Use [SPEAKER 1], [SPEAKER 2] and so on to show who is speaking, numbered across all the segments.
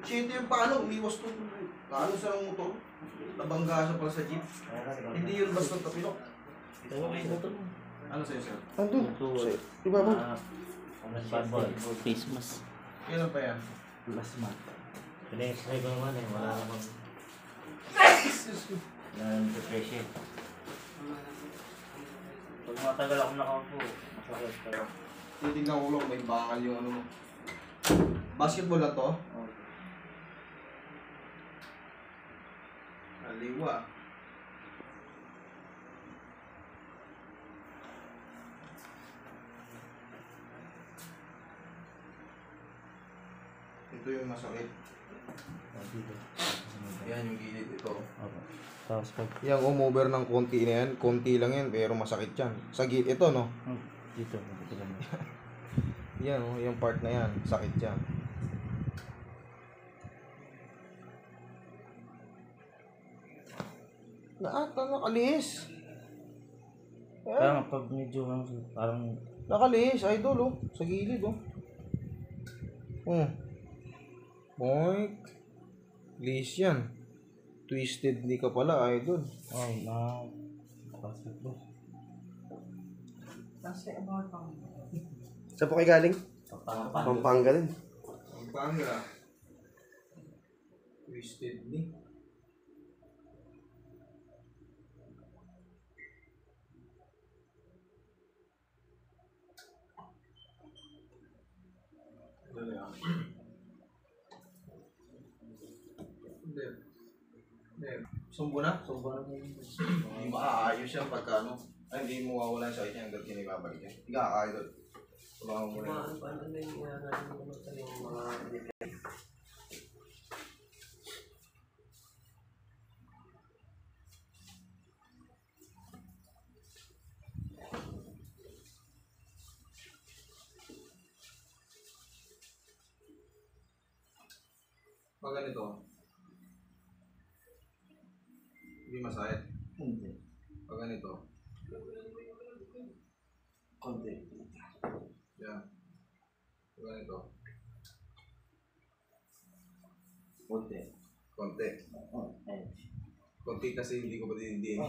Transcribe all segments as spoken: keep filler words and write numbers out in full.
[SPEAKER 1] Siyete yung paano, umiwas to. Paano sa ng motor? Nabangga siya pala sa jeep. Hindi yun basta tapilok. Ano sa'yo, sir?
[SPEAKER 2] Andun. Iba ba?
[SPEAKER 3] Bad boy. Christmas.
[SPEAKER 1] Kailan pa yan?
[SPEAKER 3] Last month. Pina-extray ko naman eh. Wala namang... Wala namang depression. Pag matagal ako nakaupo, masakit pero...
[SPEAKER 1] Titignan ko lang, may bakal yung ano mo. Basketball na to?
[SPEAKER 3] Oh.
[SPEAKER 1] Aliwa. Ito yung masakit. Yan yung gilid ito.
[SPEAKER 3] Okay. Tapos pag...
[SPEAKER 2] Yung umover ng konti na yan, konti lang yan, pero masakit yan. Sa gilid, ito no?
[SPEAKER 3] Hmm. Dito, dito lang.
[SPEAKER 2] Yan oh, yung part na yan, sakit yan. Naata, nakalis.
[SPEAKER 3] Parang pag medyo parang...
[SPEAKER 2] Nakalis, idol oh. Sa gilid oh. Oh. Boink. Lis yan. Twisted di ka pala, idol.
[SPEAKER 3] Oh, na... Basketball.
[SPEAKER 2] Saan po kayo galing?
[SPEAKER 3] Pampanga.
[SPEAKER 2] Pampanga din.
[SPEAKER 1] Pampanga. Twisted ni. Dali ah. Hindi. Hindi. Sumbo na?
[SPEAKER 3] So, parang...
[SPEAKER 1] Hindi maaayos yan pagka ano. Ay, hindi mo mawawala sa sakit niya hanggang kinibabalik niya. Hindi ka kakain doon. Tulungan mo muna.
[SPEAKER 4] Paano na yung mga natin yung mga
[SPEAKER 1] Pag ganito, hindi masakit.
[SPEAKER 3] Hindi.
[SPEAKER 1] Pag ganito,
[SPEAKER 3] Konti.
[SPEAKER 1] yan. Pag ganito,
[SPEAKER 3] Konti.
[SPEAKER 1] konti.
[SPEAKER 3] Oh, ayun.
[SPEAKER 1] Konti kasi hindi ko pa dinindin.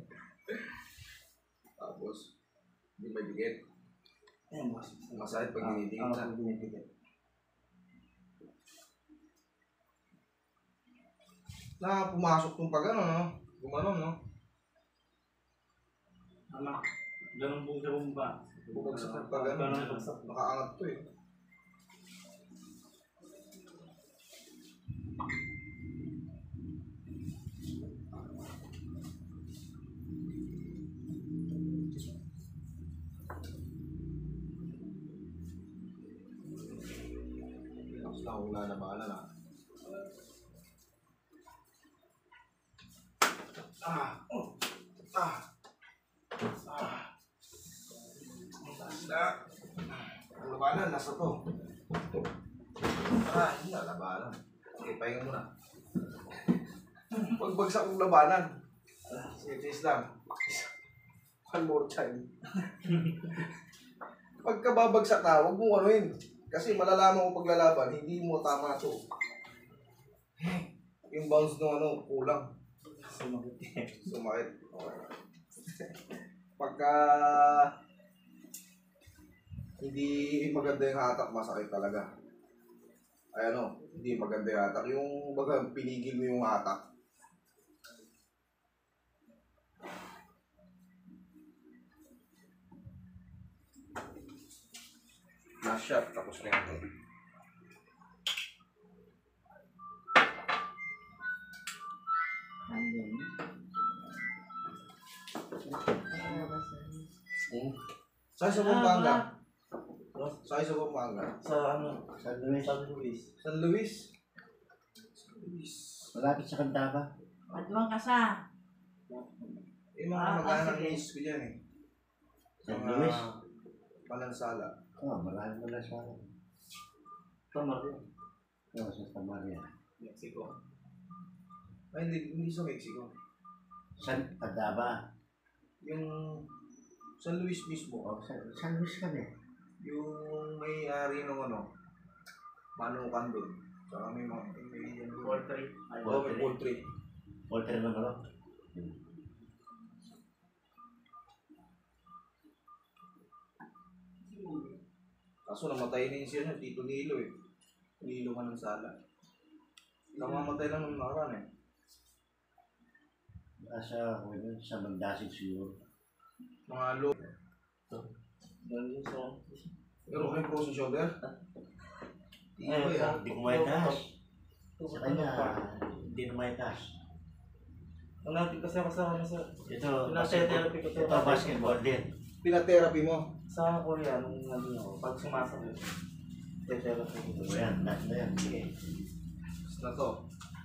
[SPEAKER 1] Tapos, hindi may dikit.
[SPEAKER 3] Ayun, mas.
[SPEAKER 1] Masakit pag dinidikit na.
[SPEAKER 3] Ah, dinidikit.
[SPEAKER 1] Na pumasok tong pag ano, no? Gumanon, no?
[SPEAKER 3] Ano? Ganun po sa bumba.
[SPEAKER 1] Bumagsak ng pag ano. Nakaangat to eh. Tapos na wala na bahala na. Ah! Oh! Ah! Ah! Taas na. Ang labanan, nasa to. Ah, hindi na labanan. Okay, pahinga muna. Pagbagsak ng labanan. Sige, chase lang. One more time. Pagkababagsak na, huwag mo anuin. Kasi malalaman mo paglalaban, hindi mo tama to. Yung bounce ng ano, kulang.
[SPEAKER 3] Sumakit.
[SPEAKER 1] Sumakit. Okay. Pagka hindi maganda yung hatak, masakit talaga. Ay ano, hindi maganda yung hatak. Yung baga, pinigil mo yung hatak. Last shot, tapos na ito.
[SPEAKER 3] Eh,
[SPEAKER 1] Saan sa Pampanga? Saan sa Pampanga?
[SPEAKER 3] sa ano? San Luis. San Luis.
[SPEAKER 1] San Luis? San Luis.
[SPEAKER 3] Malapit sa Candaba.
[SPEAKER 4] Paduang ka sa.
[SPEAKER 1] Eh, mga
[SPEAKER 4] Ah,
[SPEAKER 1] mag-anak
[SPEAKER 4] sige.
[SPEAKER 1] ni Isko dyan eh.
[SPEAKER 3] San
[SPEAKER 1] Mga
[SPEAKER 3] Luis.
[SPEAKER 1] Palansala.
[SPEAKER 3] Oo, oh, malapit mo na sa akin. Tamarin. Oo, sa Tamarin.
[SPEAKER 1] Mexico. Ay, hindi, hindi sa Mexico.
[SPEAKER 3] San Candaba.
[SPEAKER 1] Yung San Luis mismo.
[SPEAKER 3] Oo, San, San Luis kami.
[SPEAKER 1] Yung may-ari ng ano, manukan doon. Saka may mga,
[SPEAKER 4] poultry.
[SPEAKER 3] Ay,
[SPEAKER 1] Oo, may poultry.
[SPEAKER 3] Poultry na manok.
[SPEAKER 1] Kaso namatay na yung siya niya, Tito Nilo eh. Nilo man ng sala. Namamatay lang ng nakaraan eh.
[SPEAKER 3] Asa, kung yun, sa magdasig siguro.
[SPEAKER 1] Mga lo.
[SPEAKER 4] Ganun sa...
[SPEAKER 1] Pero may frozen shoulder? Hindi
[SPEAKER 4] Ay,
[SPEAKER 1] ba yan?
[SPEAKER 3] Hindi ko may taas. Sa kanya, hindi na may taas.
[SPEAKER 4] Ang natin kasi ako sa ano sa...
[SPEAKER 3] Ito,
[SPEAKER 4] Pinaka-therapy ko to.
[SPEAKER 3] ito basketball din.
[SPEAKER 1] Pinatherapy mo?
[SPEAKER 4] Sa Korea, nung ano ako, pag sumasakit, therapy ko.
[SPEAKER 3] Ito yan, lahat na yan. Sige.
[SPEAKER 1] Tapos na to.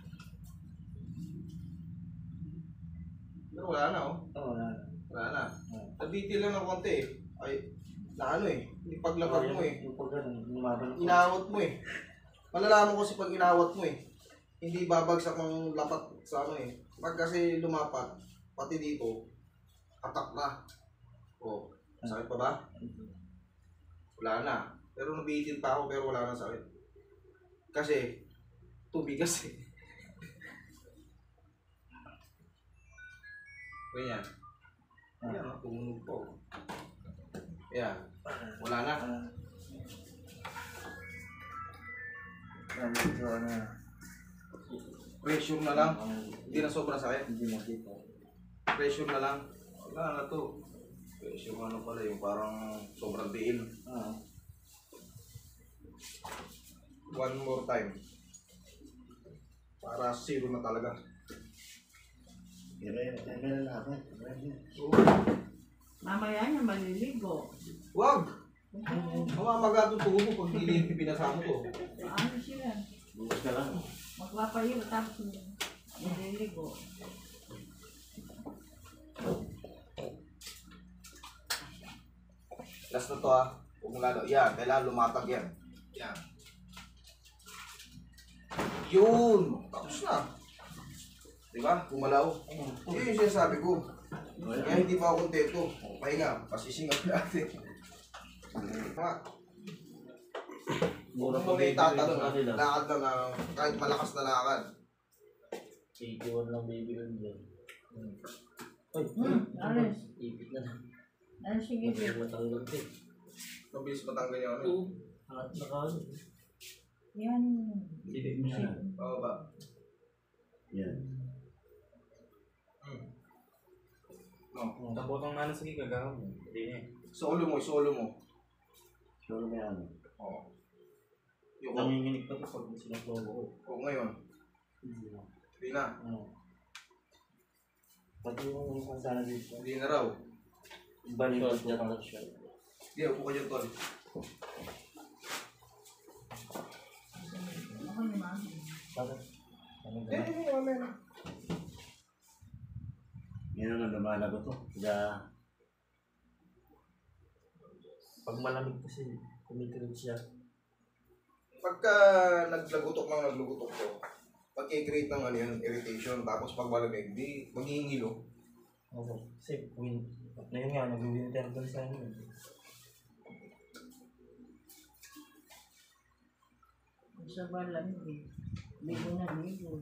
[SPEAKER 1] Pero wala na oh.
[SPEAKER 4] Oo, wala na.
[SPEAKER 1] Wala na. Nabitil lang ng konti eh. Ay, na ano eh. Hindi paglapag mo eh.
[SPEAKER 4] Yung pag ganun, lumaban ko.
[SPEAKER 1] Inawat mo eh. Malalaman ko kasi pag inawat mo eh. Hindi babagsak ng lapat sa ano eh. Pag kasi lumapat, pati dito, atak na. Oh, sakit pa ba? Wala na. Pero nabitin pa ako pero wala na sakit. Kasi, tubigas eh. Ganyan. Ayan, oh, tumunog po. Ayan. Wala na.
[SPEAKER 4] Ano, so ano,
[SPEAKER 1] Pressure na lang. Hindi na sobrang sakit.
[SPEAKER 4] hindi na dito.
[SPEAKER 1] Pressure na lang. Wala na to. Pressure ano pala yung parang sobrang diin.
[SPEAKER 4] Ah,
[SPEAKER 1] One more time. Para zero na talaga.
[SPEAKER 3] Pero yun, tayo na natin.
[SPEAKER 1] So,
[SPEAKER 5] Mamaya niya maliligo.
[SPEAKER 1] wag! Mamamaga itong tubo mo pag hindi pinasama ko.
[SPEAKER 5] Ano siya?
[SPEAKER 3] Bukas ka lang.
[SPEAKER 5] Magpapayo tapos maliligo.
[SPEAKER 1] Last na to ha. Huwag mo lalo. Yan. Kailangan lumatag yan. Yan. Yun! Tapos na. Diba? Gumalaw. Yun yung sinasabi ko. Kaya hindi pa ako kontento. O, pahinga. Pasisingap natin. Tama.
[SPEAKER 4] mura
[SPEAKER 1] Huwag
[SPEAKER 4] pa
[SPEAKER 1] mo may tatanong.
[SPEAKER 4] baby ko
[SPEAKER 1] Lakad lang na kahit malakas na lakad.
[SPEAKER 4] eighty-one lang baby ko nila. Ay,
[SPEAKER 5] Hmm, alis.
[SPEAKER 4] ipit na lang.
[SPEAKER 5] Ano sige,
[SPEAKER 4] Hindi
[SPEAKER 5] babe?
[SPEAKER 4] matanggal ko eh.
[SPEAKER 1] Mabilis matanggal yung ano.
[SPEAKER 4] Oo. Hangat na ka.
[SPEAKER 5] Yan.
[SPEAKER 4] Sibig mo siya.
[SPEAKER 1] Oo ba?
[SPEAKER 3] Yan.
[SPEAKER 1] Hmm. No.
[SPEAKER 4] Tapos ang ano sige gagawin mo. Hindi na eh.
[SPEAKER 1] Solo mo, solo mo.
[SPEAKER 3] Sure ba yan?
[SPEAKER 1] Oo. Yung
[SPEAKER 4] Nanginginig pa to pag sinaklobo ko.
[SPEAKER 1] o ngayon.
[SPEAKER 4] Hindi na.
[SPEAKER 1] Hindi na.
[SPEAKER 4] Oo. Pati yung kung sana dito.
[SPEAKER 1] Hindi na raw.
[SPEAKER 4] Balikat niya lang siya.
[SPEAKER 1] Hindi, upo ka dyan, tol.
[SPEAKER 5] Ako ni mami.
[SPEAKER 4] Bakit? Ano
[SPEAKER 1] Eh,
[SPEAKER 4] ba?
[SPEAKER 1] eh, mamaya na.
[SPEAKER 3] Yan ang lumalago to. Kaya,
[SPEAKER 4] Pag malamig kasi, kumikilig siya.
[SPEAKER 1] Pagka naglagutok lang naglugutok to, mag-create ng ano yun, irritation. Tapos pag malamig, di maghihingilo.
[SPEAKER 4] Okay. Kasi, win. Na yun nga, nag-winter doon sa amin.
[SPEAKER 5] Sa balang eh. Ligo na ligo.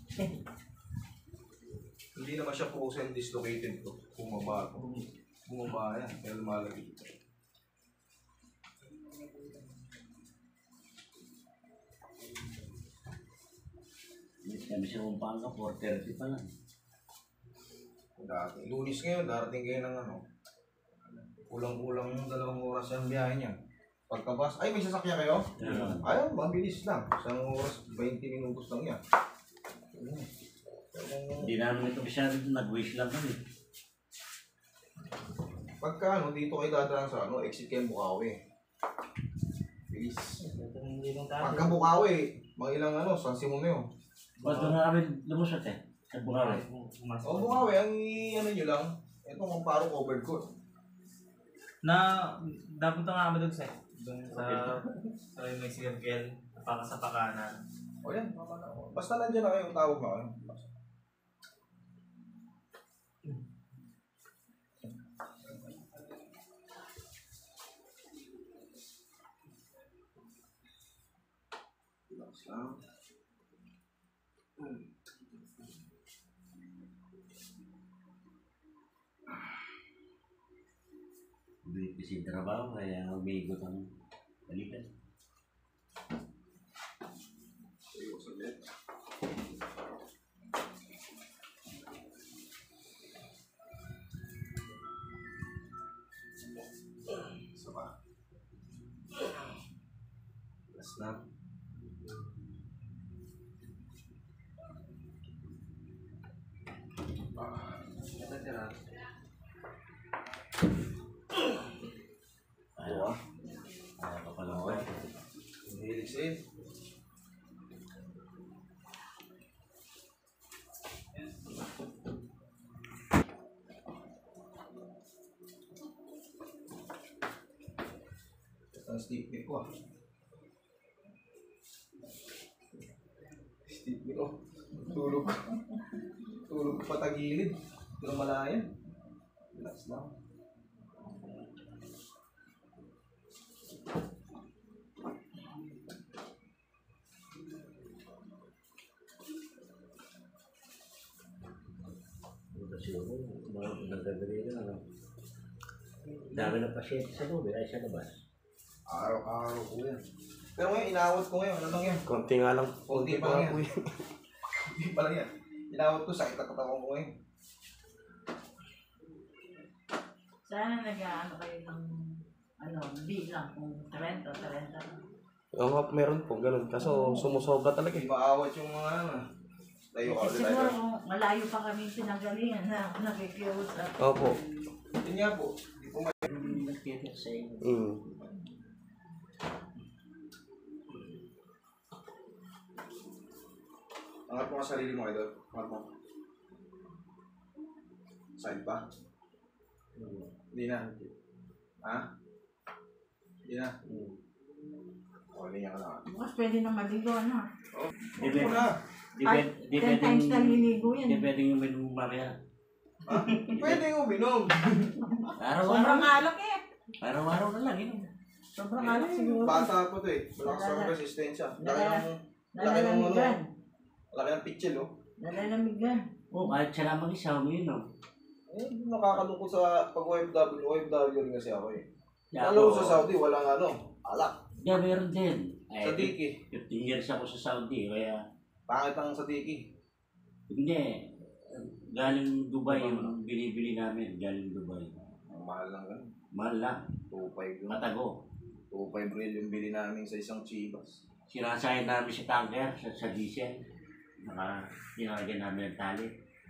[SPEAKER 1] Hindi naman siya frozen dislocated to. Bumaba. Bumaba yan. Kaya lumalagay.
[SPEAKER 3] Yes, kami sa Umpanga, four thirty pa lang.
[SPEAKER 1] Dati. Lunis ngayon, darating kayo ng ano. Kulang-kulang yung dalawang oras ang biyahe niya. Pagkabas, ay may sasakyan kayo?
[SPEAKER 3] Meron.
[SPEAKER 1] Ayaw, mabilis lang. Isang oras, twenty minutos lang yan.
[SPEAKER 3] Hindi namin ito masyado nag-wish lang kami.
[SPEAKER 1] Pagka ano, dito kayo dadaan sa ano, exit kayo Bukawi. Bilis.
[SPEAKER 4] Ito hindi lang tayo.
[SPEAKER 1] Pagka Bukawi, mga ilang ano, San Simoneo.
[SPEAKER 3] Ba't doon na kami lumusot eh? Sa Bukawi.
[SPEAKER 4] Pumasok.
[SPEAKER 1] O Bukawi, ang i- ano nyo lang, itong Amparo covered ko.
[SPEAKER 6] Na, napunta nga kami doon sa, doon sa, sa may circle, napaka sa pakanan.
[SPEAKER 1] O yan, tama na. Basta nandiyan na kayo, tawag na kayo. Relax lang.
[SPEAKER 7] Hindi kasi trabaho kaya umiikot ang balikan.
[SPEAKER 1] Sama. Last na.
[SPEAKER 4] Ito sila.
[SPEAKER 7] Ayaw. Ayaw ka pala ko.
[SPEAKER 1] Hilig sa'yo. Ang stick neck ko ah. Stick neck ko. Tulog ko. Tulog ko patagilid. Hindi na malaya. Relax lang.
[SPEAKER 7] Kasi ako, nagdadali na ano. Dami ng pasyente sa loob, ay sa labas.
[SPEAKER 1] Araw-araw ko yan. Pero ngayon, inawat ko ngayon. Ano lang yan?
[SPEAKER 2] Konti nga lang.
[SPEAKER 1] Konti pa lang yan. Konti pa lang yan. Inawat ko, sakit na katawan ko ngayon.
[SPEAKER 5] Sana nag-ano kayo ng ano, bilang kung thirty, thirty.
[SPEAKER 2] Oo nga, meron po, ganun. Kaso sumusobra talaga
[SPEAKER 1] Hindi
[SPEAKER 2] eh.
[SPEAKER 1] maawat yung mga ano. Tayo ka
[SPEAKER 5] Kasi
[SPEAKER 1] ulit
[SPEAKER 5] siguro
[SPEAKER 1] tayo.
[SPEAKER 5] kung malayo pa kami pinagalingan na nakikiusap.
[SPEAKER 2] Opo.
[SPEAKER 1] Yun nga po. Hindi po may...
[SPEAKER 7] Nagtitik sa inyo.
[SPEAKER 2] Mm.
[SPEAKER 1] Angat mo ka sarili mo, idol. Angat mo. Side pa? Hindi na. Ha? Hindi na. O, hindi ka na.
[SPEAKER 5] Bukas pwede na maligo, ano?
[SPEAKER 1] Hindi mo na.
[SPEAKER 7] Di
[SPEAKER 5] Ay,
[SPEAKER 7] pwede- di
[SPEAKER 5] ten
[SPEAKER 7] pwedeng-
[SPEAKER 5] times na liligo yan.
[SPEAKER 7] Di pwedeng yung minum Maria.
[SPEAKER 1] Ha? Pwede yung uminom.
[SPEAKER 7] Araw-araw.
[SPEAKER 5] Sobrang alak eh.
[SPEAKER 7] Araw-araw na lang yun.
[SPEAKER 5] Sobrang alak siguro.
[SPEAKER 1] Bata po ito eh. Malakas ang resistensya. Laki ng... Laki ng ano.
[SPEAKER 5] Nalalamigan.
[SPEAKER 1] Laki ng pitchel oh.
[SPEAKER 5] Nalalamigan.
[SPEAKER 7] Oo, kahit siya lamang isa, umiinom.
[SPEAKER 1] Eh, nakakalungkot sa pag-O F W. O F W rin kasi ako eh.
[SPEAKER 7] Kaya
[SPEAKER 1] Alam mo
[SPEAKER 7] ako-
[SPEAKER 1] sa Saudi, walang ano, alak.
[SPEAKER 7] Yeah, meron din.
[SPEAKER 1] Sa
[SPEAKER 7] Eh,
[SPEAKER 1] Diki.
[SPEAKER 7] fifteen years ako sa Saudi, kaya
[SPEAKER 1] Pangit ang sa Diki.
[SPEAKER 7] hindi. Galing Dubai yung binibili namin. Galing Dubai.
[SPEAKER 1] Ang mahal lang ganun.
[SPEAKER 7] Mahal lang.
[SPEAKER 1] two five yun.
[SPEAKER 7] Matago.
[SPEAKER 1] two five real yung bili namin sa isang Chivas.
[SPEAKER 7] Sinasayin namin si tanker sa, sa diesel. Naka, tinalagyan namin ng tali.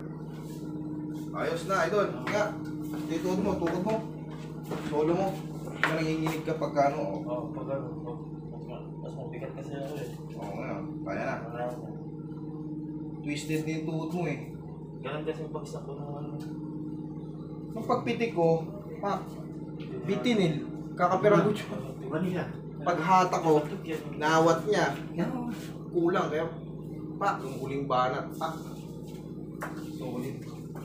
[SPEAKER 1] Ayos na, idol. Nga, dito mo, tukod mo. Solo mo. Hindi ka nanginginig kapag ano. Oo,
[SPEAKER 4] Oo, pag ano, pag, pag, mas mabigat kasi ako eh.
[SPEAKER 1] Oo nga, kaya na.
[SPEAKER 4] Wala ako.
[SPEAKER 1] Twisted din yung tuhod mo eh.
[SPEAKER 4] Ganun kasi yung bagsak ko ng ano.
[SPEAKER 1] Nung pagpitik ko, pak, bitin eh. Kakapirang gusto.
[SPEAKER 7] Diba nila?
[SPEAKER 1] Paghata ko, nawat niya. Kulang, kaya pak, yung huling banat, pak. Solid.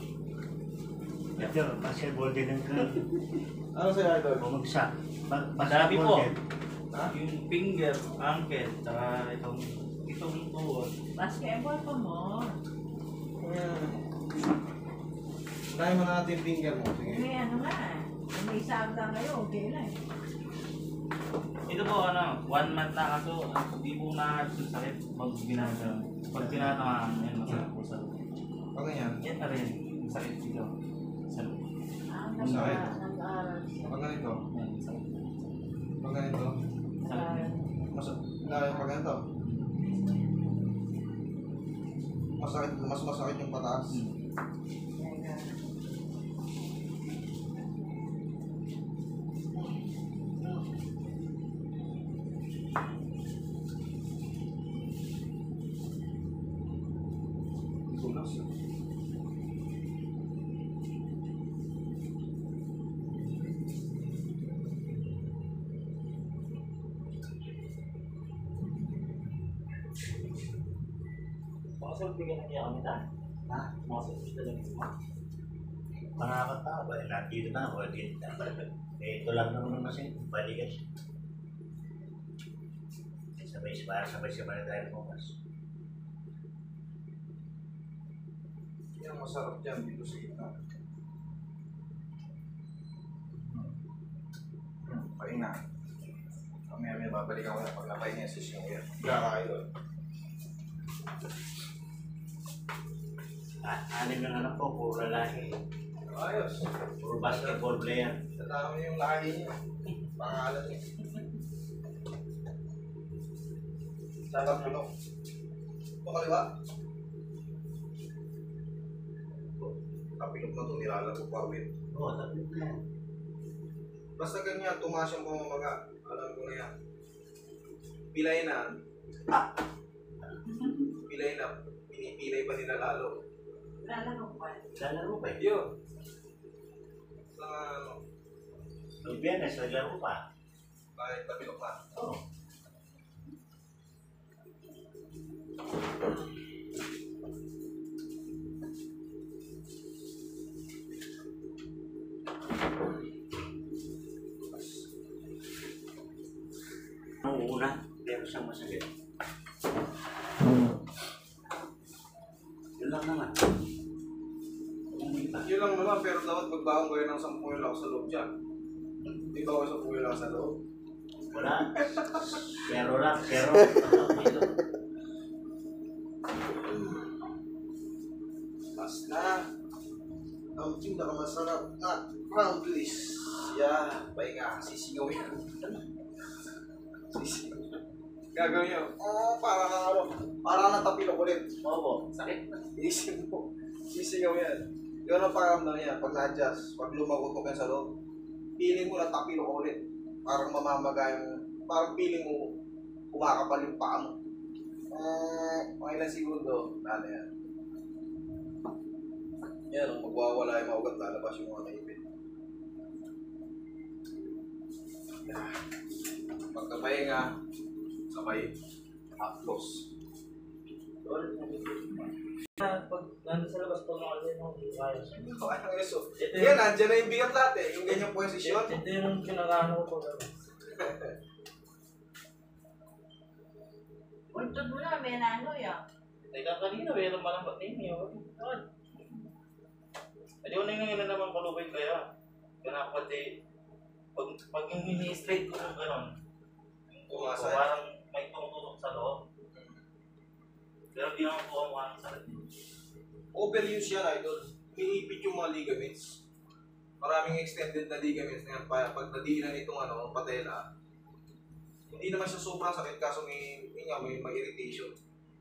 [SPEAKER 7] Ito, basketball din ang
[SPEAKER 1] Ano sa'yo, idol?
[SPEAKER 7] bumagsak. Ba-
[SPEAKER 6] Madami
[SPEAKER 7] basketball
[SPEAKER 6] po.
[SPEAKER 7] din.
[SPEAKER 1] Ha?
[SPEAKER 6] Yung finger, ankle, tsaka itong itong tuhod.
[SPEAKER 5] Basketball pa mo.
[SPEAKER 1] Ayan. Unahin mo na natin yung finger mo. Sige.
[SPEAKER 5] May ano nga eh. Kung may isang lang kayo, okay na eh.
[SPEAKER 6] Ito po ano, one month na kaso, hindi po na sakit pag ginagawa. Pag tinatamaan, yan masakit po sa
[SPEAKER 1] Pag ganyan.
[SPEAKER 6] yan na rin, masakit dito. Sa
[SPEAKER 5] Ah,
[SPEAKER 1] Masakit.
[SPEAKER 5] nag- nag-aaral siya.
[SPEAKER 1] Pag ganito.
[SPEAKER 6] yan, masakit.
[SPEAKER 1] Pag ganito.
[SPEAKER 5] Nag-aaral.
[SPEAKER 1] Mas, na, pag ganito. Masakit, mas masakit yung pataas.
[SPEAKER 5] Nag-aaral.
[SPEAKER 1] Sunas.
[SPEAKER 4] Baka sa bigyan ng iyakan nila.
[SPEAKER 7] Ha?
[SPEAKER 4] Baka sa bigyan ng iyakan.
[SPEAKER 7] Makakatawa ba? Lahat dito na ako. Dito na. Eh, ito lang naman kasi. Balikan siya. Sabay-sabay sabay-sabay na tayo bukas.
[SPEAKER 1] Yan ang masarap dyan dito sa gitna. Hmm, pahinga. Mamaya may babalikan ko na pag napahinga sa sisiyo yan. Kakain doon.
[SPEAKER 7] Ah, anim ng anak ko, puro lalaki.
[SPEAKER 1] Ayos.
[SPEAKER 7] Puro basketball player.
[SPEAKER 1] Sa dami yung lahi niya. Pangalan niya. Sarap yun. Ito kaliwa. Tapilok na ito, nilalago pa ulit.
[SPEAKER 7] Oo, tapos na yan.
[SPEAKER 1] Basta ganyan, tumaas yung pamamaga. Alam ko na yan. Pilay na. Pilay na. Pinipilay pa nila lalo.
[SPEAKER 5] Lalaro pa.
[SPEAKER 7] Lalaro pa eh.
[SPEAKER 1] Yun. Sa ano,
[SPEAKER 7] Noong Biyernes, naglaro pa.
[SPEAKER 1] kahit tapilok na.
[SPEAKER 7] Oo. Noong una, meron siyang masakit. Yun lang naman. Umuwi pa.
[SPEAKER 1] Yun lang naman, pero dapat magbaon kayo ng sampung yung sa loob dyan. Hindi ba ako sampung yung sa loob?
[SPEAKER 7] Wala. Pero lang, pero.
[SPEAKER 1] Basta, ang pinakamasarap na roundless. Yan, pahinga, sisingaw yan. Sisingaw. Gagawin nyo, oh, para na ano, para na tapilok ulit.
[SPEAKER 7] Oo, sakit.
[SPEAKER 1] Isip mo, sisingaw yan. Yun ang pakiramdam niya, pag na-adjust, pag lumagutok yan sa loob, feeling mo na tapilok ulit. Parang mamamaga yung, parang feeling mo, kumakapal yung paa mo. Eh, mga ilang segundo, ano yan. Yan, magwawala yung mga ugat, lalabas yung mga naipit. Yan. Pagkapahinga, sabay, haplos.
[SPEAKER 6] Pag nandun sa labas po ng alin ng ayos.
[SPEAKER 1] Ito ay ang reso.
[SPEAKER 6] Ito
[SPEAKER 1] Yan, nandiyan na yung bigat natin, yung ganyang posisyon.
[SPEAKER 6] Ito yung kinakaano ko po.
[SPEAKER 5] Untod mo na, may nano yan.
[SPEAKER 6] Teka kanina, meron malambot na yun. Hindi ko na yung naman kalubay kaya. Kaya pati, pag, pag yung mini-straight ko ng gano'n,
[SPEAKER 1] Tumasa.
[SPEAKER 6] parang may tumututok sa loob. Pero di naman po ang mukhang sakit.
[SPEAKER 1] Overuse yan, idol. Iniipit yung mga ligaments. Maraming extended na ligaments na yan. Pa- Pag nadiinan itong ano, patela, hindi naman siya sobrang sakit kaso may, may, nga, may, may irritation.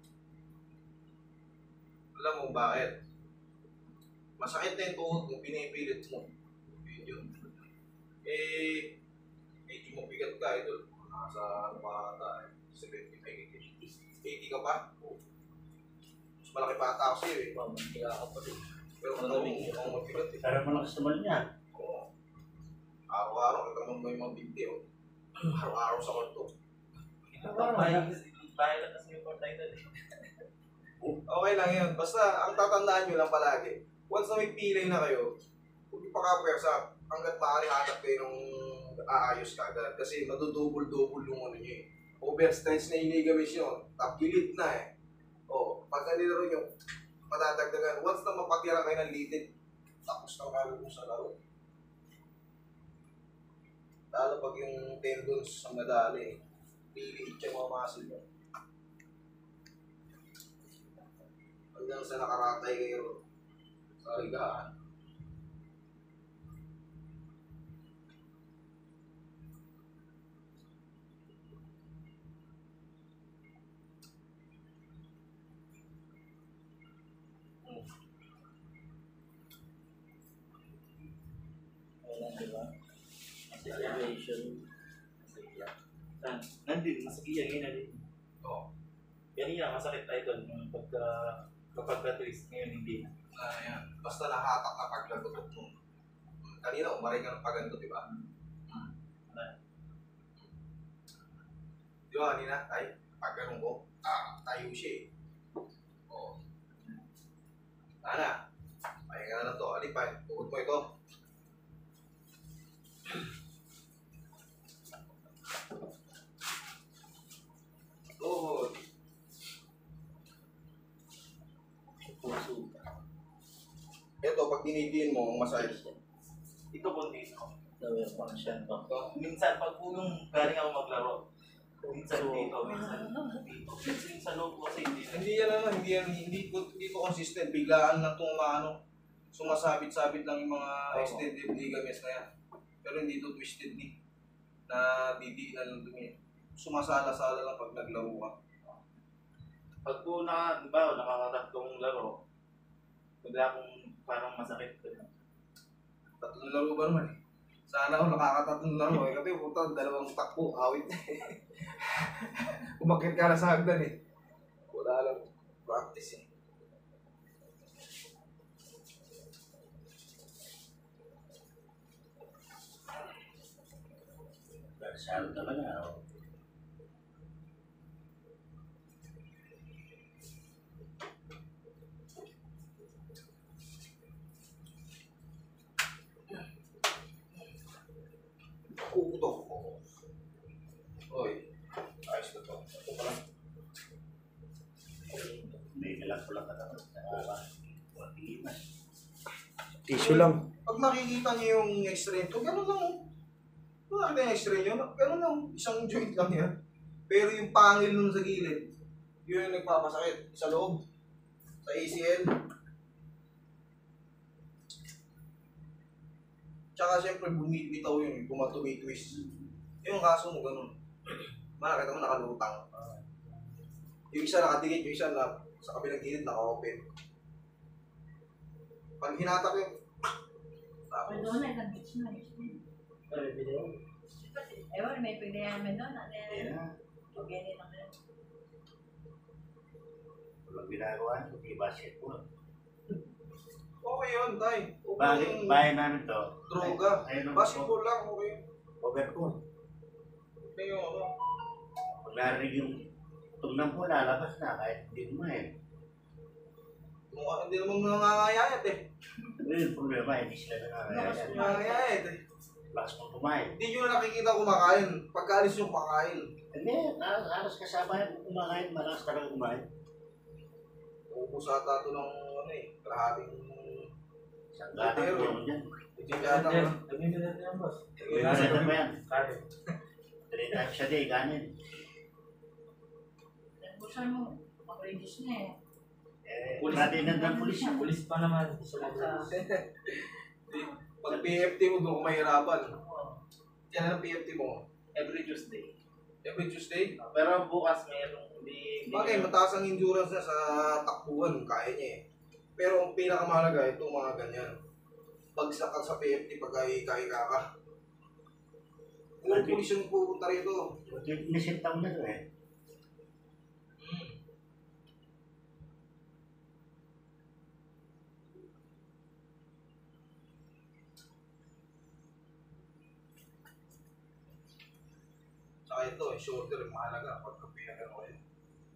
[SPEAKER 1] Alam mo bakit? Masakit na yung tuhod mo, pinipilit mo. Yun yun. Eh, medyo mabigat ka, idol. Nasa ano pa ata, eh, seventy-five, eighty ka pa? Oh. Mas malaki pa ata ako sa'yo eh.
[SPEAKER 7] Kaya ako pa rin.
[SPEAKER 1] Pero kung mukhang mabigat eh.
[SPEAKER 7] Pero malakas naman niya.
[SPEAKER 1] Oo. Araw-araw, kita mo may mga binti oh. Araw-araw sa kwarto.
[SPEAKER 6] Bahay bahay lang kasi yung portay doon.
[SPEAKER 1] Okay lang yun. Basta, ang tatandaan nyo lang palagi, once na may pilay na kayo, huwag yung pakapwersa hanggat maaari hanap kayo nung aayos ka agad. Kasi madudubol-dubol yung ano nyo eh. Overstretch na yung ligaments nyo. Tapilit na eh. O, pag nalilaro nyo, matadagdagan. Once na mapatira kayo ng litid, tapos na kayo mo sa laro. Lalo pag yung tendons ang nadali, liliit yung mga muscle nyo. Hanggang sa nakaratay kayo sa higaan.
[SPEAKER 7] Elevation.
[SPEAKER 6] Nandun, masakit yan, yun na din.
[SPEAKER 1] Oo.
[SPEAKER 6] Yan yan, masakit tayo doon. Yung pagka, kapag ka-twist, ngayon hindi na.
[SPEAKER 1] Ah, yan. Basta nahatak na paglagutok mo. Kanina, umaray ka ng paganto, di ba? Di ba kanina? Ay, pagganong ko. Ah, tayo siya eh. Oo. Ana, pahinga na lang to. Alipay, tukod mo ito. Tuhod.
[SPEAKER 7] Puso.
[SPEAKER 2] pag dinidiin mo, masakit.
[SPEAKER 6] Ito po dito.
[SPEAKER 4] Gawin ko ang siya to.
[SPEAKER 6] So, minsan, pag po yung galing ako maglaro, minsan dito, minsan dito. Minsan sa loob ko kasi hindi.
[SPEAKER 2] Hindi yan ano, hindi yan, hindi ko, hindi ko consistent. Biglaan lang itong maano, sumasabit-sabit lang yung mga extended ligaments na yan. Pero hindi ito twisted ni, na didiinan lang dumi. Sumasala-sala lang pag naglaro ka.
[SPEAKER 6] Pag po na, di ba, nakakatatlong laro, bigla akong parang masakit.
[SPEAKER 2] Tatlong laro ba naman eh? Sana ako nakakatatlong laro eh. Kasi puta, dalawang takbo, awit na eh. Umakit ka na sa hagdan eh. Wala lang practice eh.
[SPEAKER 7] Bersama naman na. Oh.
[SPEAKER 2] Kuto. Oy, ayos na to. Ito pa lang.
[SPEAKER 7] May nalang-pulang ka naman. Nakaka.
[SPEAKER 2] Tissue lang. Pag nakikita niyo yung x-ray to, gano'n lang. oh. Kung nakita yung x-ray nyo, gano'n lang. Isang joint lang yan. Pero yung pangil nun sa gilid, yun yung nagpapasakit. Sa loob. Sa A C L. Tsaka siyempre bumibitaw yun, bumatumi-twist. Yung kaso mo gano'n. Makakita mo nakalutang. Yung isa nakadikit, yung isa na sa kabilang gilid naka-open. Pag hinatak yun, tapos.
[SPEAKER 5] Pero doon ay nag-beach na.
[SPEAKER 4] Ay, video.
[SPEAKER 5] Ewan, may pinayaman doon. Ano yan?
[SPEAKER 7] Yan.
[SPEAKER 5] Pagyan lang yan.
[SPEAKER 7] Walang ginagawa, hindi basketball.
[SPEAKER 2] Okay yun, tay. Okay
[SPEAKER 7] Bakit?
[SPEAKER 2] yung
[SPEAKER 7] Bahay namin to.
[SPEAKER 2] droga.
[SPEAKER 7] Ayun ang
[SPEAKER 2] Basketball lang, okay.
[SPEAKER 7] overcoat.
[SPEAKER 2] Okay yung ano.
[SPEAKER 7] Pag narinig yung tugnan po, lalabas na kahit hindi kumain.
[SPEAKER 2] Mukha, hindi naman nangangayayat eh.
[SPEAKER 7] Ano yung problema, hindi sila nangangayayat.
[SPEAKER 2] Nangangayayat eh.
[SPEAKER 7] Lakas mong kumain.
[SPEAKER 2] Hindi nyo na nakikita kumakain. Pagkaalis yung pakain.
[SPEAKER 7] Hindi, alas, alas kasama yung kumakain, malakas talaga kumain.
[SPEAKER 2] Ubus ata ito ng ano eh. Kalahating
[SPEAKER 7] Isang gatang
[SPEAKER 2] Pero-
[SPEAKER 7] mo dyan.
[SPEAKER 2] iting yata na.
[SPEAKER 4] Nagbibilat na yan, boss.
[SPEAKER 7] Kanin na ba yan?
[SPEAKER 4] Kaya.
[SPEAKER 7] Three times a day, kanin.
[SPEAKER 5] Nagbusan mo. Mag-reduce na eh.
[SPEAKER 7] Eh,
[SPEAKER 4] Pulis.
[SPEAKER 7] natin ng pulis yan.
[SPEAKER 4] Pulis pa naman. Hindi sila
[SPEAKER 5] Sa-
[SPEAKER 2] Pag P F T mo, doon ka mahirapan. Yan ang P F T mo.
[SPEAKER 6] Every Tuesday.
[SPEAKER 2] Every Tuesday.
[SPEAKER 6] Pero bukas mayroong hindi... hindi-
[SPEAKER 2] Bagay, mataas ang endurance na sa takbuhan. Kaya niya eh. Pero ang pinakamahalaga, itong mga ganyan. Bagsak ka sa P F T pag kaya ka. Kung pulis yung pupunta rito.
[SPEAKER 7] Inisip taon na to eh.
[SPEAKER 2] Saka ito, yung shoulder, mahalaga. Pagka pinagano ko yun,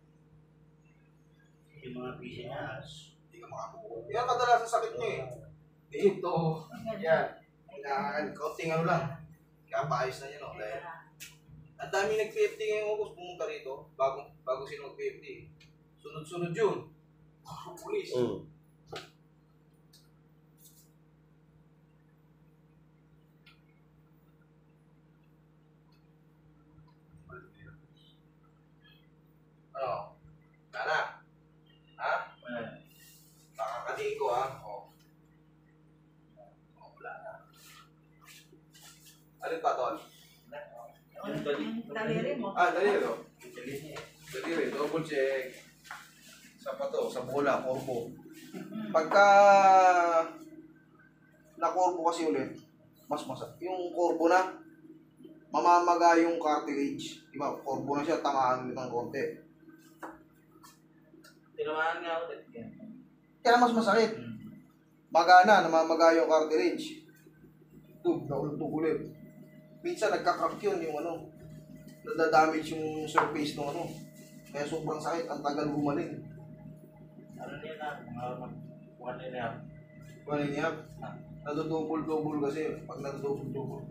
[SPEAKER 7] Yung mga busy niya,
[SPEAKER 2] hindi ka makakuha. Yan kadalasan sakit niya eh. Dito. Yan. Kailangan, kaunting ano lang. Kaya paayos na yun, no? Dahil ang dami nag-P F T ngayong August pumunta rito. Bago, bago sino mag-P F T. Sunod-sunod yun. Pulis.
[SPEAKER 7] Mm.
[SPEAKER 2] Ano? Nana? Ha?
[SPEAKER 6] Eh,
[SPEAKER 2] Nakakadiin ko ha? O. O, wala na. Alin pa, Tol?
[SPEAKER 5] Yung daliri mo.
[SPEAKER 2] Ah, dali rin. Dali rin, double check. Sa pa to, sa bola, korbo. Pagka na-korbo kasi ulit, mas masa. Yung korbo na, mamamaga yung cartilage. Diba, korbo na siya, tamaan ulit ng konti.
[SPEAKER 6] tinamaan nga ulit. Yan.
[SPEAKER 2] Kaya mas masakit. Magana, namamaga yung cartilage. Tug, naultog ulit. Minsan nagka-crack yun yung ano, nadadamage yung surface ng ano. Kaya sobrang sakit, ang tagal gumaling.
[SPEAKER 6] Ano niya na? Mga buwan nila yan.
[SPEAKER 2] Ano niya? Nadodouble-double kasi. Pag nadodouble-double.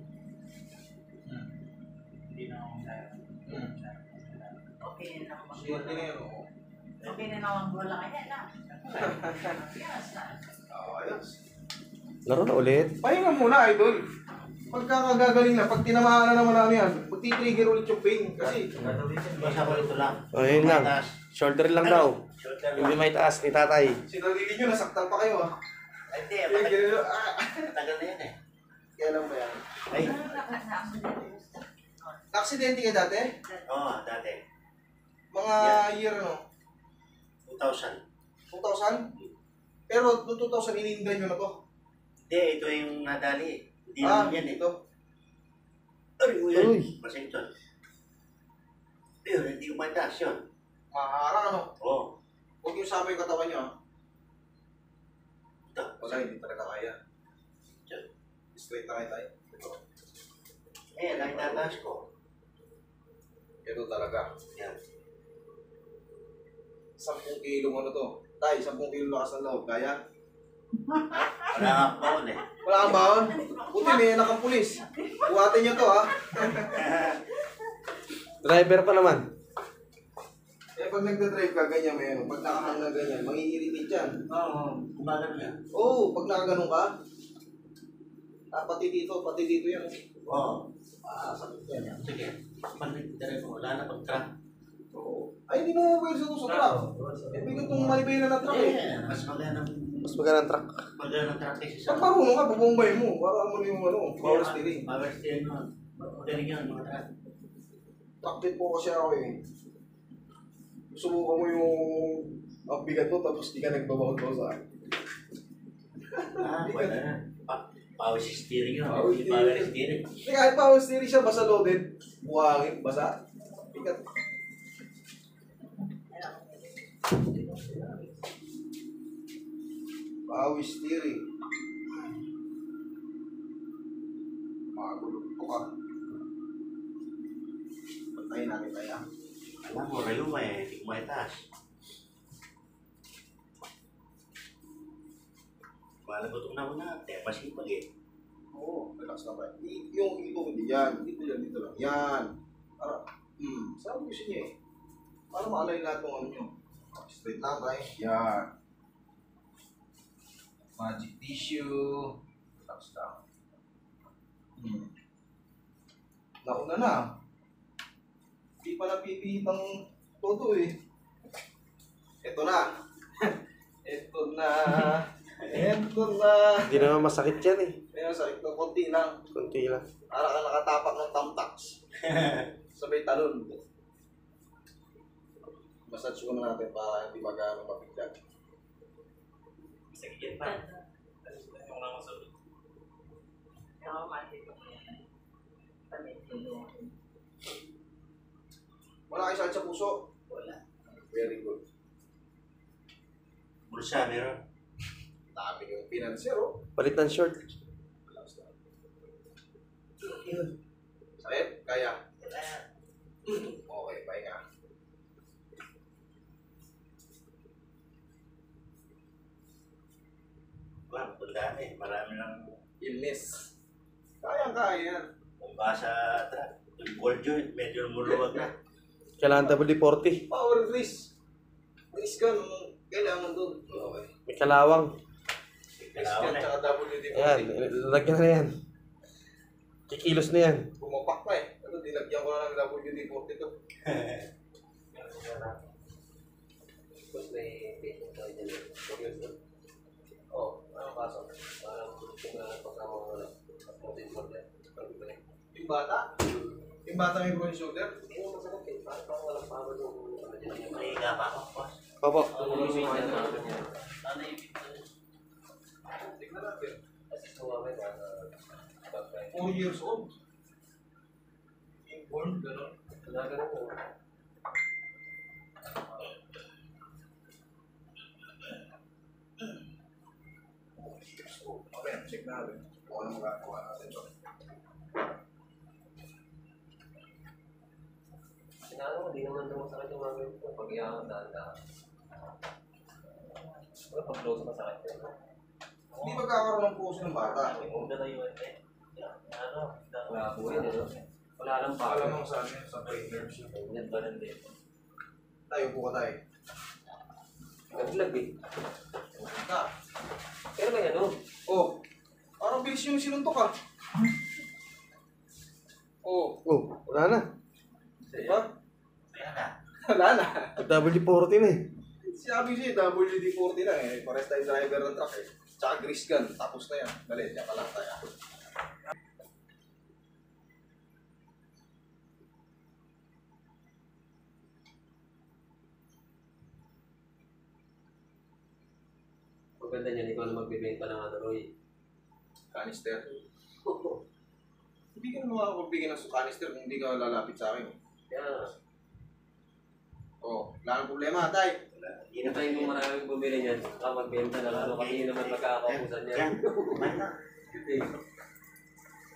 [SPEAKER 6] Hindi na ako sa...
[SPEAKER 2] Hmm.
[SPEAKER 5] Okay na naman.
[SPEAKER 2] Swerte na yun, oo.
[SPEAKER 5] Okay na naman bola kaya na. Yes na.
[SPEAKER 2] Ah, ayos.
[SPEAKER 8] Laro na ulit.
[SPEAKER 1] Pahinga muna, idol. Pagkakagagaling na, pag tinamaan na naman ano yan, magti-trigger ulit yung pain. Kasi,
[SPEAKER 4] Basta ko ito lang.
[SPEAKER 8] O, yun lang. Shoulder lang daw.
[SPEAKER 4] Shoulder
[SPEAKER 8] Hindi
[SPEAKER 4] lang.
[SPEAKER 8] may taas ni tatay.
[SPEAKER 1] sinarili nyo, nasaktan pa kayo ah.
[SPEAKER 4] Ay, Hindi,
[SPEAKER 1] Kaya
[SPEAKER 4] matagal
[SPEAKER 1] ganun, ah.
[SPEAKER 4] matagal na yan eh.
[SPEAKER 1] Kailan ba yan?
[SPEAKER 4] Ay,
[SPEAKER 1] Aksidente ka dati?
[SPEAKER 4] oo, dati.
[SPEAKER 1] Mga year ano?
[SPEAKER 4] two thousand.
[SPEAKER 1] two thousand? Pero noong two thousand, inindra nyo na to.
[SPEAKER 4] Hindi, ito yung nadali. Hindi
[SPEAKER 1] Ah,
[SPEAKER 4] naman yan eh.
[SPEAKER 1] ito.
[SPEAKER 4] Ay, uyan.
[SPEAKER 8] Uy.
[SPEAKER 4] Masington. Ayun, hindi ko mataas yun.
[SPEAKER 1] Maharang ano?
[SPEAKER 4] Oo.
[SPEAKER 1] Huwag yung sama yung katawan nyo ah.
[SPEAKER 4] Ito.
[SPEAKER 1] Wala, hindi talaga kaya.
[SPEAKER 4] Diyan.
[SPEAKER 1] Straight na kayo tayo. Ito.
[SPEAKER 4] Eh, nakitataas ko.
[SPEAKER 1] Ito talaga.
[SPEAKER 4] Yan.
[SPEAKER 1] Sampung kilo ano to? Tay, sampung kilo lakas ng loob. Kaya?
[SPEAKER 4] Wala nga ako baon eh.
[SPEAKER 1] Wala kang baon? Buti may anak kang pulis. Buhatin nyo to ha.
[SPEAKER 8] Driver pa naman.
[SPEAKER 1] Eh pag nagdadrive ka, ganyan may ano. Pag nakahang na ganyan, mangiiritate yan.
[SPEAKER 4] Oo, kumagal niya.
[SPEAKER 1] Oo, oh, pag nakaganon ka. Ah, pati dito, pati dito yan.
[SPEAKER 4] Oo.
[SPEAKER 1] Ah, sakit yan.
[SPEAKER 4] Sige. Panagdara ko, wala na pag-truck.
[SPEAKER 1] Oo. Ay, hindi mo pwede sa sa truck. Eh, bigat itong malibay na na truck eh.
[SPEAKER 4] Eh, mas maganda ng
[SPEAKER 8] Mas magandang truck.
[SPEAKER 4] maganda ng truck kasi
[SPEAKER 1] Pag marunong ka, bubumbay mo. Para mo yung ano, power steering.
[SPEAKER 4] Power steering mo. Magaling yun, mga truck.
[SPEAKER 1] Takbit po kasi ako eh. Subukan mo yung ang bigat mo, tapos di ka nagbabawag sa akin.
[SPEAKER 4] Ah, wala na. Pa- Power steering yun.
[SPEAKER 1] Power
[SPEAKER 4] Hindi power
[SPEAKER 1] steering.
[SPEAKER 4] steering.
[SPEAKER 1] Hindi kahit power steering siya, basta loaded. Buhangin, basa. Bigat. Power steering. Magulo ko ka. Pantayin natin kaya.
[SPEAKER 4] Alam mo, rayo mo eh. Hindi ko maitaas. Malagot na muna. Kaya masipag eh.
[SPEAKER 1] Oo, relax na ba? I- yung ito, hindi yan. Dito yan, dito lang. Yan. Para, hmm, sabi ko sa inyo eh. Para maalay lahat ng ano nyo. Straight lang tayo. Yan. Magic tissue. Relax lang. Hmm. Nauna na. Hindi pa napipihit ang todo eh. Ito na. Ito na. Ito na.
[SPEAKER 8] Hindi naman masakit yan eh.
[SPEAKER 1] Ayun, sakit ng konti lang.
[SPEAKER 8] Kunti lang.
[SPEAKER 1] Para ka nakatapak ng tamtax. Sabay talon. Massage ko na natin para hindi magano mapigyan.
[SPEAKER 6] Sige pa. Yung lang masabi.
[SPEAKER 5] Oo, mati ko.
[SPEAKER 1] Wala kayo sakit sa puso?
[SPEAKER 4] Wala.
[SPEAKER 1] Very good.
[SPEAKER 4] Bulsa, meron.
[SPEAKER 1] Dami yung financier, oh.
[SPEAKER 8] Palit ng short.
[SPEAKER 1] Relax lang. Sakit? Kaya? Okay, pahinga.
[SPEAKER 4] Wala, pundahan eh. Marami ng
[SPEAKER 1] Illness. Kaya-kaya yan.
[SPEAKER 4] kumba sa truck. Yung ball joint, medyo lumuluwag na.
[SPEAKER 8] Kailangan W forty.
[SPEAKER 1] Power release. Release ka nung kailangan doon. Okay.
[SPEAKER 8] May kalawang.
[SPEAKER 1] Release ka
[SPEAKER 4] Kailangan eh.
[SPEAKER 1] tsaka W D
[SPEAKER 8] Ayan,
[SPEAKER 1] forty.
[SPEAKER 8] lalagyan na yan. Kikilos na yan.
[SPEAKER 1] Bumapak pa eh. Ano, dinagyan ko na ng W D forty to. Tapos may patient tayo dyan. Oo, ano kaso? Parang kung na pagkama ko na mountain shoulder. Yung bata? Yung bata may broken shoulder? Hindi mo masakit eh. Parang parang walang power yung ano dyan.
[SPEAKER 4] May higa pa ako, boss.
[SPEAKER 8] Opo.
[SPEAKER 1] Tignan natin. four years old. Inborn, gano'n. Wala gano'n po. Okay, check natin. Kung ano magagawa natin ito.
[SPEAKER 9] Sinano, hindi naman daw masakit yung mga ganito. Pag iyangan dahan-dahan. Wala pag-load sa masakit yun.
[SPEAKER 1] Hindi magkakaroon ng puso ng bata.
[SPEAKER 9] Kung na yun eh. Ano? Wala po yun. ano? Wala lang pa.
[SPEAKER 1] Alam mo sa amin, sa brain nerves yun.
[SPEAKER 9] Ganyan ba rin din?
[SPEAKER 1] Tayo po ka tayo.
[SPEAKER 9] Naglag eh.
[SPEAKER 1] Na.
[SPEAKER 9] Pero may ano?
[SPEAKER 1] Oh,
[SPEAKER 2] mabilis yung sinuntok ah. Oh,
[SPEAKER 8] Oh, wala na.
[SPEAKER 2] diba? Wala na.
[SPEAKER 8] W forty na eh.
[SPEAKER 2] Sabi siya, W D forty lang eh. Pares tayong driver ng truck eh. Tsaka grease gun, tapos na yan. Dali, diyan ka lang tayo.
[SPEAKER 9] Maganda niyan, ikaw na magbibenta ng ano, Roy.
[SPEAKER 2] Canister. Hindi ka naman makapagbigay ng canister kung hindi ka lalapit sa akin.
[SPEAKER 9] Kaya,
[SPEAKER 2] Oh, wala nang problema, tay.
[SPEAKER 9] hinatayin mo maraming bumili niyan. Ah, magbenta na ano, kasi yun naman magkakakusan niyan.
[SPEAKER 7] Yan. Yan.
[SPEAKER 9] Hindi.